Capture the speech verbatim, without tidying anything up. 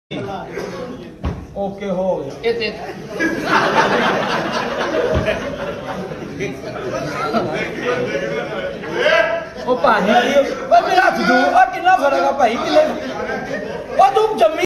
okay हो गया ये ओ भाई मेरा हथ दू कितना फर्क है भाई किले तू जम्मी